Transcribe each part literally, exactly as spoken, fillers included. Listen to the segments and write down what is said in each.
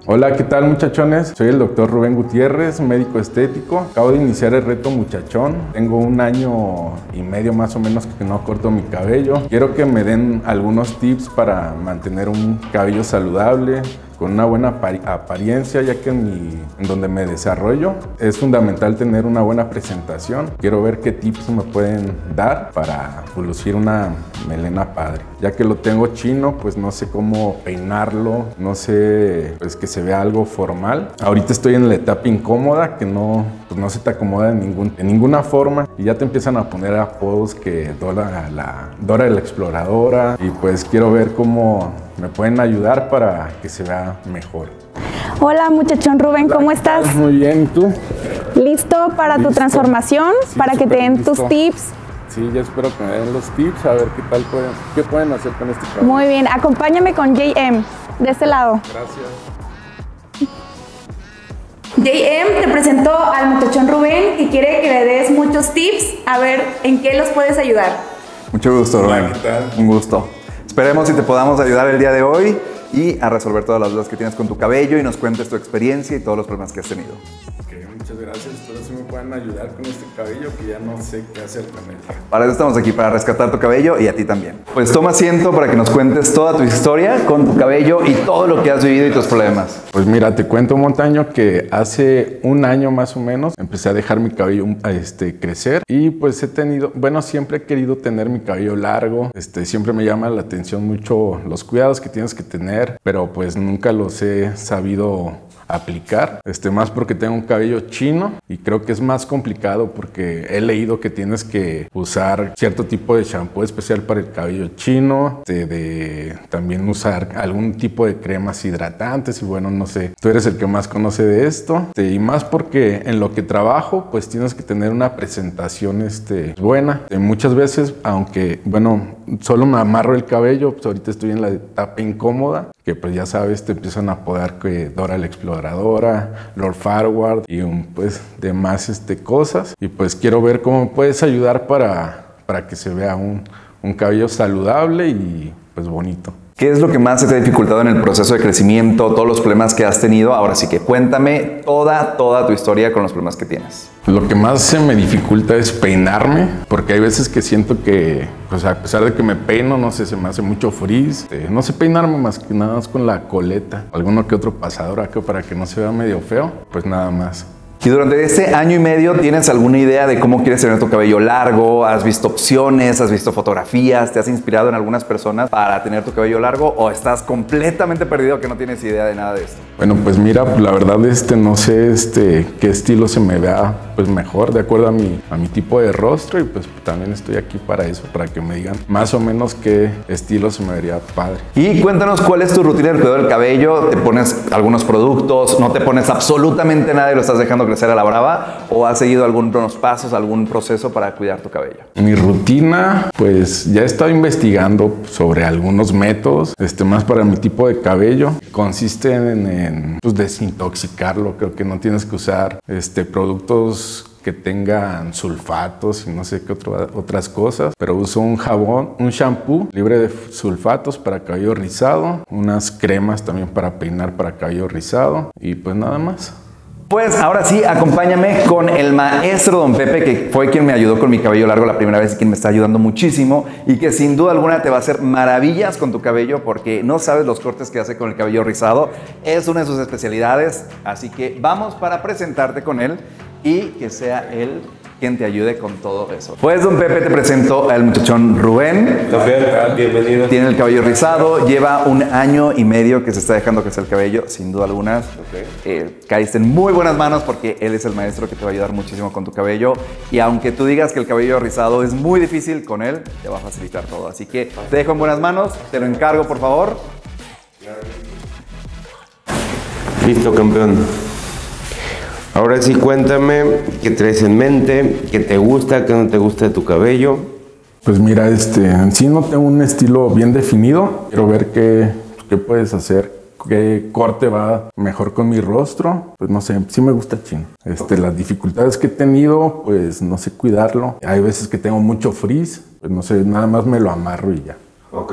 Hola, ¿qué tal muchachones? Soy el doctor Rubén Gutiérrez, médico estético. Acabo de iniciar el reto muchachón. Tengo un año y medio más o menos que no corto mi cabello. Quiero que me den algunos tips para mantener un cabello saludable, con una buena apariencia, ya que en, mi, en donde me desarrollo es fundamental tener una buena presentación. Quiero ver qué tips me pueden dar para lucir una melena padre. Ya que lo tengo chino, pues no sé cómo peinarlo, no sé, pues que se vea algo formal. Ahorita estoy en la etapa incómoda, que no, pues no se te acomoda en, ningún, en ninguna forma, y ya te empiezan a poner apodos que Dora la, Dora la Exploradora, y pues quiero ver cómo me pueden ayudar para que se vea mejor. Hola muchachón Rubén, ¿cómo Hola, estás? Muy bien, ¿y tú? ¿Listo para ¿Listo? tu transformación? Sí, para que te den listo. tus tips. Sí, yo espero que me den los tips, a ver qué tal pueden, qué pueden hacer con este cabello. Muy bien, acompáñame con J M, de este lado. Gracias. J M te presentó al muchachón Rubén y quiere que le des muchos tips, a ver en qué los puedes ayudar. Mucho gusto, Rubén. ¿Qué tal? Un gusto. Esperemos si te podamos ayudar el día de hoy y a resolver todas las dudas que tienes con tu cabello y nos cuentes tu experiencia y todos los problemas que has tenido. Okay, muchas gracias. Espero si me puedan ayudar con este cabello que ya no sé qué hacer con él. Para eso estamos aquí, para rescatar tu cabello y a ti también. Pues toma asiento para que nos cuentes toda tu historia con tu cabello y todo lo que has vivido y tus problemas. Pues mira, te cuento, Montaño, que hace un año más o menos empecé a dejar mi cabello este, crecer y pues he tenido, bueno, siempre he querido tener mi cabello largo. Este, siempre me llama la atención mucho los cuidados que tienes que tener, pero pues nunca los he sabido aplicar, este, más porque tengo un cabello chino y creo que es más complicado porque he leído que tienes que usar cierto tipo de shampoo especial para el cabello chino, de, de también usar algún tipo de cremas hidratantes y bueno, no sé, tú eres el que más conoce de esto, este, y más porque en lo que trabajo pues tienes que tener una presentación este, buena. Eh, muchas veces, aunque bueno, solo me amarro el cabello, pues ahorita estoy en la etapa incómoda, que pues ya sabes, te empiezan a apodar que Dora la Exploradora, Lord Farquaad y un, pues demás este, cosas. Y pues quiero ver cómo me puedes ayudar para, para que se vea un, un cabello saludable y pues bonito. ¿Qué es lo que más se te ha dificultado en el proceso de crecimiento, todos los problemas que has tenido? Ahora sí que cuéntame toda, toda tu historia con los problemas que tienes. Lo que más se me dificulta es peinarme, porque hay veces que siento que, pues a pesar de que me peino, no sé, se me hace mucho frizz. Eh, no sé peinarme más que nada más con la coleta, alguno que otro pasador acá para que no se vea medio feo, pues nada más. Y durante este año y medio, ¿tienes alguna idea de cómo quieres tener tu cabello largo? ¿Has visto opciones? ¿Has visto fotografías? ¿Te has inspirado en algunas personas para tener tu cabello largo? ¿O estás completamente perdido que no tienes idea de nada de esto? Bueno, pues mira, la verdad este, no sé este, qué estilo se me vea pues mejor, de acuerdo a mi, a mi tipo de rostro, y pues también estoy aquí para eso, para que me digan más o menos qué estilo se me vería padre. Y cuéntanos cuál es tu rutina de cuidado del cabello. ¿Te pones algunos productos? ¿No te pones absolutamente nada y lo estás dejando crecer a la brava? ¿O has seguido algunos pasos, algún proceso para cuidar tu cabello? Mi rutina, pues ya he estado investigando sobre algunos métodos, este, más para mi tipo de cabello. Consiste en, en pues, desintoxicarlo. Creo que no tienes que usar este, productos que tengan sulfatos y no sé qué otro, otras cosas, pero uso un jabón, un shampoo libre de sulfatos para cabello rizado, unas cremas también para peinar para cabello rizado y pues nada más. Pues ahora sí, acompáñame con el maestro Don Pepe, que fue quien me ayudó con mi cabello largo la primera vez y quien me está ayudando muchísimo y que sin duda alguna te va a hacer maravillas con tu cabello porque no sabes los cortes que hace con el cabello rizado. Es una de sus especialidades, así que vamos para presentarte con él y que sea él quien te ayude con todo eso. Pues Don Pepe, te presento al muchachón Rubén. Rubén, bienvenido. Tiene el cabello rizado, lleva un año y medio que se está dejando crecer el cabello, sin duda alguna. Okay. Eh, caíste en muy buenas manos porque él es el maestro que te va a ayudar muchísimo con tu cabello. Y aunque tú digas que el cabello rizado es muy difícil, con él te va a facilitar todo. Así que te dejo en buenas manos, te lo encargo por favor. Listo, campeón. Ahora sí, cuéntame qué traes en mente, qué te gusta, qué no te gusta de tu cabello. Pues mira, este, en sí no tengo un estilo bien definido. Quiero ver qué, qué puedes hacer, qué corte va mejor con mi rostro. Pues no sé, sí me gusta chino. Este, las dificultades que he tenido, pues no sé cuidarlo. Hay veces que tengo mucho frizz, pues no sé, nada más me lo amarro y ya. Ok.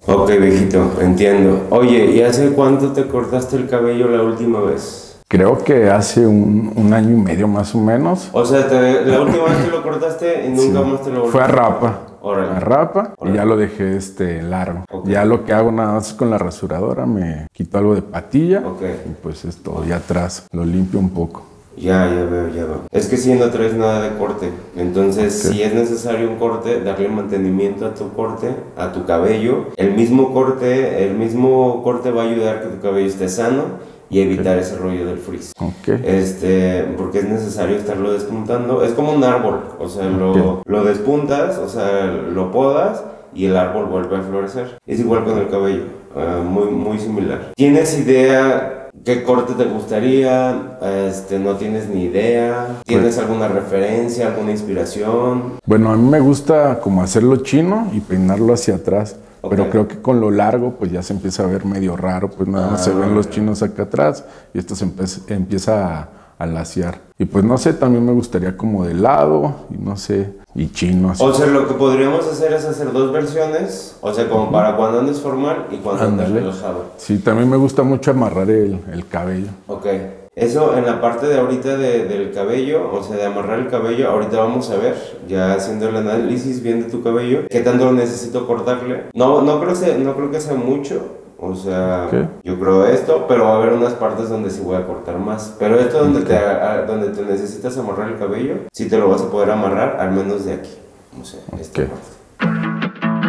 Ok, viejito, entiendo. Oye, ¿y hace cuánto te cortaste el cabello la última vez? Creo que hace un, un año y medio más o menos. O sea, te, la última vez te lo cortaste y nunca Sí. más te lo volviste. Fue a rapa. Órale. A rapa Órale. y ya lo dejé este largo. Okay. Ya lo que hago nada más es con la rasuradora, me quito algo de patilla Ok. y pues es todo. Y atrás lo limpio un poco. Ya, ya veo, ya veo. Es que si no traes nada de corte, entonces Ok. si es necesario un corte, darle mantenimiento a tu corte, a tu cabello. El mismo corte, el mismo corte va a ayudar a que tu cabello esté sano y evitar ese rollo del frizz. Ok. Este, porque es necesario estarlo despuntando. Es como un árbol, o sea, lo, Ok. lo despuntas, o sea, lo podas y el árbol vuelve a florecer. Es igual con el cabello, uh, muy, muy similar. ¿Tienes idea qué corte te gustaría? Este, ¿no tienes ni idea? ¿Tienes Pues- alguna referencia, alguna inspiración? Bueno, a mí me gusta como hacerlo chino y peinarlo hacia atrás. Ok. Pero creo que con lo largo pues ya se empieza a ver medio raro, pues nada más Ah, se ven los ya. chinos acá atrás y esto se empe- empieza a, a laciar. Y pues no sé, también me gustaría como de lado y no sé, y chino así. O sea, lo que podríamos hacer es hacer dos versiones, o sea, como para cuando andes formal y cuando andes Ándale. relajado. Sí, también me gusta mucho amarrar el, el cabello. Ok, eso en la parte de ahorita de- del cabello, o sea, de amarrar el cabello, ahorita vamos a ver, ya haciendo el análisis bien de tu cabello, qué tanto necesito cortarle. No, no, creo, que, no creo que sea mucho, o sea, Ok. yo creo esto, pero va a haber unas partes donde sí voy a cortar más. Pero esto donde, te, a- donde te necesitas amarrar el cabello, sí te lo vas a poder amarrar, al menos de aquí, o sea, esta Ok. parte.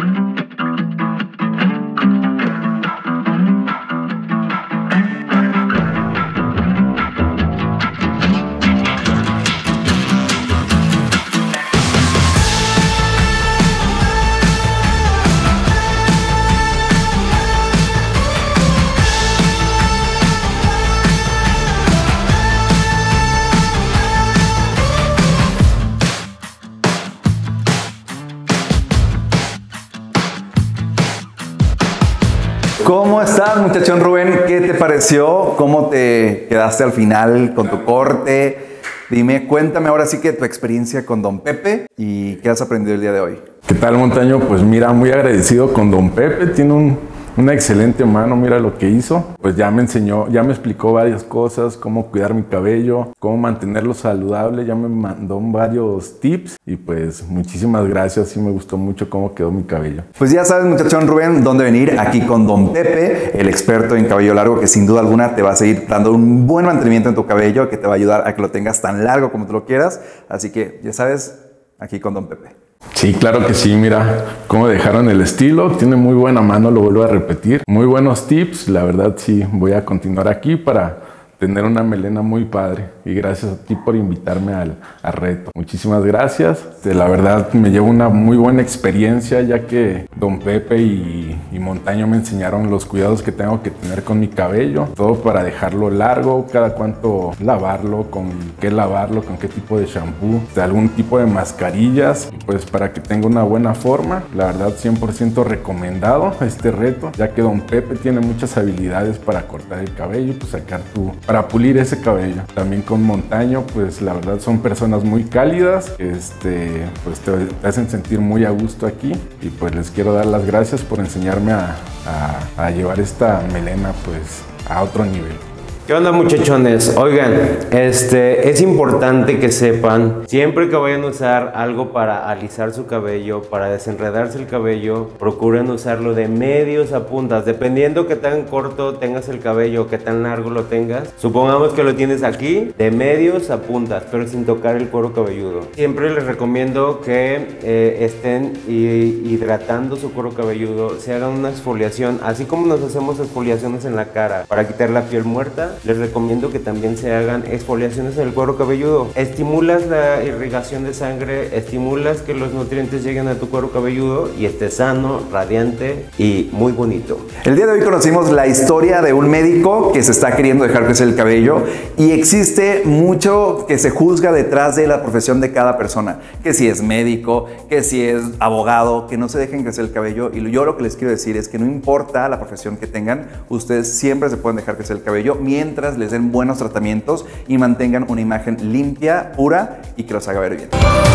¿Cómo estás, muchachón Rubén? ¿Qué te pareció? ¿Cómo te quedaste al final con tu corte? Dime, cuéntame ahora sí que tu experiencia con Don Pepe y qué has aprendido el día de hoy. ¿Qué tal, Montaño? Pues mira, muy agradecido con Don Pepe, tiene un, una excelente mano, mira lo que hizo. Pues ya me enseñó, ya me explicó varias cosas, cómo cuidar mi cabello, cómo mantenerlo saludable, ya me mandó varios tips y pues muchísimas gracias, sí me gustó mucho cómo quedó mi cabello. Pues ya sabes, muchachón Rubén, dónde venir, aquí con Don Pepe, el experto en cabello largo, que sin duda alguna te va a seguir dando un buen mantenimiento en tu cabello, que te va a ayudar a que lo tengas tan largo como tú lo quieras. Así que ya sabes, aquí con Don Pepe. Sí, claro que sí, mira cómo dejaron el estilo, tiene muy buena mano, lo vuelvo a repetir, muy buenos tips, la verdad sí, voy a continuar aquí para tener una melena muy padre y gracias a ti por invitarme al, al reto. Muchísimas gracias, de la verdad me llevo una muy buena experiencia ya que Don Pepe y, y Montaño me enseñaron los cuidados que tengo que tener con mi cabello, todo para dejarlo largo, cada cuánto lavarlo, con qué lavarlo, con qué tipo de shampoo, de algún tipo de mascarillas, pues para que tenga una buena forma. La verdad cien por ciento recomendado este reto, ya que Don Pepe tiene muchas habilidades para cortar el cabello y pues sacar tu, para pulir ese cabello. También con Montaño, pues la verdad son personas muy cálidas, este, pues te, te hacen sentir muy a gusto aquí y pues les quiero dar las gracias por enseñarme a, a, a llevar esta melena pues a otro nivel. ¿Qué onda, muchachones? Oigan, este, es importante que sepan, siempre que vayan a usar algo para alisar su cabello, para desenredarse el cabello, procuren usarlo de medios a puntas, dependiendo que tan corto tengas el cabello o que tan largo lo tengas. Supongamos que lo tienes aquí, de medios a puntas, pero sin tocar el cuero cabelludo. Siempre les recomiendo que eh, estén hidratando su cuero cabelludo, se hagan una exfoliación, así como nos hacemos exfoliaciones en la cara para quitar la piel muerta. Les recomiendo que también se hagan exfoliaciones en el cuero cabelludo. Estimulas la irrigación de sangre, estimulas que los nutrientes lleguen a tu cuero cabelludo y esté sano, radiante y muy bonito. El día de hoy conocimos la historia de un médico que se está queriendo dejar crecer el cabello y existe mucho que se juzga detrás de la profesión de cada persona. Que si es médico, que si es abogado, que no se dejen crecer el cabello. Y yo lo que les quiero decir es que no importa la profesión que tengan, ustedes siempre se pueden dejar crecer el cabello mientras les den buenos tratamientos y mantengan una imagen limpia, pura y que los haga ver bien.